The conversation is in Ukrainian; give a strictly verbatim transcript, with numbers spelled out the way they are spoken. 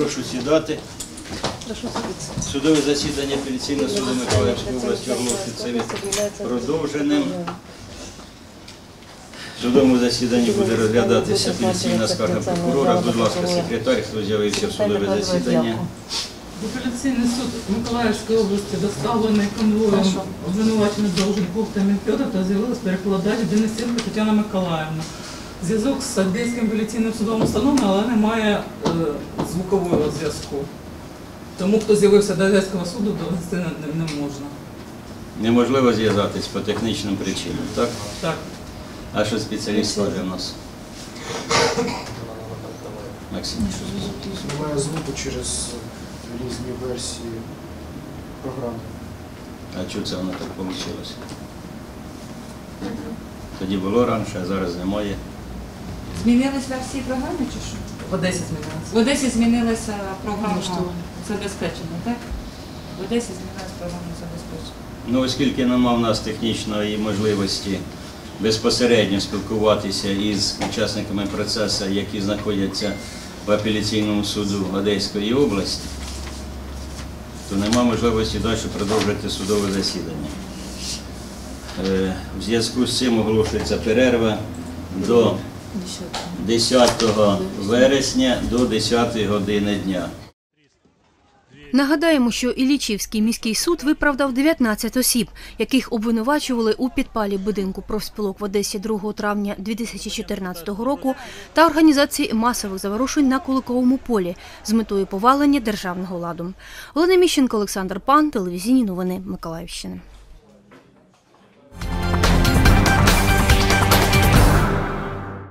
Прошу сідати. Судове засідання апеляційного суду Миколаївської області оголошується продовженим. В судовому засіданні буде розглядатися апеляційна скарга прокурора. Будь ласка, секретар, хто з'явився в судове засідання. В апеляційний суд Миколаївської області доставлений конвоєм обвинувачених Долженков та Мінфьода та з'явилась перекладач Денисенко Тетяна Миколаївна. Зв'язок з Одеським апеляційним судом встановлений, але немає е, звукового зв'язку. Тому, хто з'явився до Одеського суду, довести не, не можна. Неможливо зв'язатись по технічним причинам, так? Так. А що спеціаліст скаже в нас? Максим. Немає звуку через різні версії програми. А чого це воно так вийшло? Тоді було раніше, а зараз немає. Змінились версії програми чи що? В Одесі змінилося. В Одесі змінилася програма забезпечення, так? В Одесі змінилася програма забезпечення. Ну, оскільки немає в нас технічної можливості безпосередньо спілкуватися із учасниками процесу, які знаходяться в апеляційному суду Одеської області, то немає можливості далі продовжити судове засідання. В зв'язку з цим оголошується перерва до десятого вересня до десятої години дня. Нагадаємо, що Іллічівський міський суд виправдав дев'ятнадцять осіб, яких обвинувачували у підпалі будинку профспілок в Одесі другого травня дві тисячі чотирнадцятого року та організації масових заворушень на Куликовому полі з метою повалення державного ладу. Олена Міщенко, Олександр Пан, телевізійні новини Миколаївщини.